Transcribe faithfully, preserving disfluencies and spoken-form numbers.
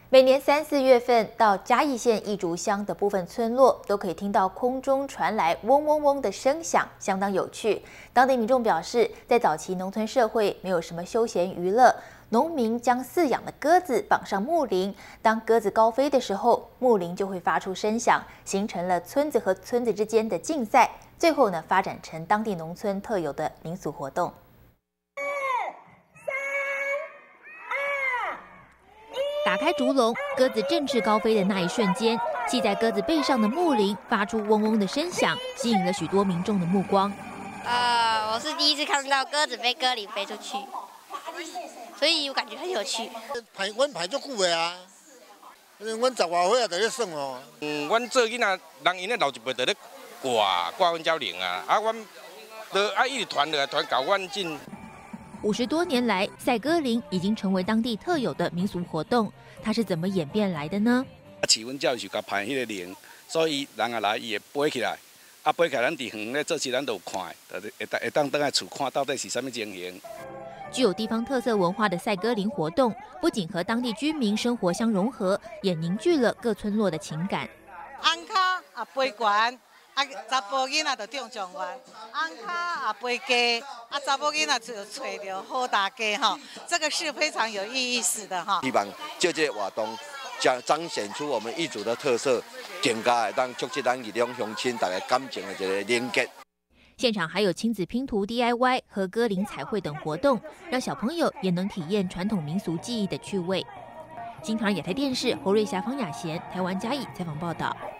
每年三四月份，到嘉义县义竹乡的部分村落，都可以听到空中传来嗡嗡嗡的声响，相当有趣。当地民众表示，在早期农村社会没有什么休闲娱乐，农民将饲养的鸽子绑上木铃，当鸽子高飞的时候，木铃就会发出声响，形成了村子和村子之间的竞赛。最后呢，发展成当地农村特有的民俗活动。 打开竹笼，鸽子振翅高飞的那一瞬间，系在鸽子背上的木铃发出嗡嗡的声响，吸引了许多民众的目光。 呃，我是第一次看到鸽子飞鸽铃飞出去，所以我感觉很有趣。 排阮排足久的啊，阮十外岁啊，就咧耍哦。 嗯，阮做囡仔，人因咧老一辈就咧挂挂阮鸟铃啊，啊，阮就啊一直传落来，传到阮进。 五十多年来，赛鸽铃已经成为当地特有的民俗活动。它是怎么演变来的呢？ 啊，饲阮鸟是甲排迄个铃，所以人啊来伊会飞起来，啊飞起来咱伫远咧做事咱都有看，会会会当倒来厝看到底是啥物情形。 具有地方特色文化的赛鸽铃活动，不仅和当地居民生活相融合，也凝聚了各村落的情感。 安卡啊飞悬。 啊，查甫囡仔就中状元，安卡也飞鸡，啊，查某囡仔就找着好大家哈，这个是非常有意思的哈。 希望借这个活动，将彰显出我们义族的特色，更加会当促进咱义两乡亲大家感情的一个连结。 现场还有亲子拼图 D I Y 和歌铃彩绘等活动，让小朋友也能体验传统民俗技艺的趣味。新唐人亚太电视侯瑞霞、方雅贤，台湾嘉义采访报道。